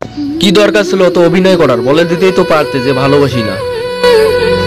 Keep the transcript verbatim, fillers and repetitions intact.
কি দরকার ছিল তো অভিনয় করার? বলে দিতেই তো পারতে যে ভালোবাসি না।